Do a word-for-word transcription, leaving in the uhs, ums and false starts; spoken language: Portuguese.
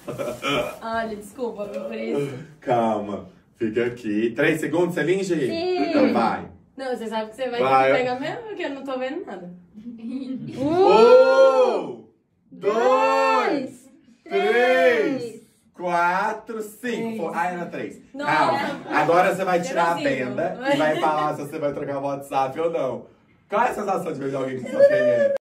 Olha, desculpa, viu, por isso. Calma. Fica aqui. Três segundos, você finge? Sim. Então vai. Não, você sabe que você vai, Vai. ter que pegar mesmo, porque eu não tô vendo nada. Um, dois, três, quatro, cinco. Foi- Ah, era três. Não. Calma. Agora você vai tirar a Zero, venda zero. e vai falar se você vai trocar o WhatsApp ou não. Qual é a sensação de ver alguém que só quem é?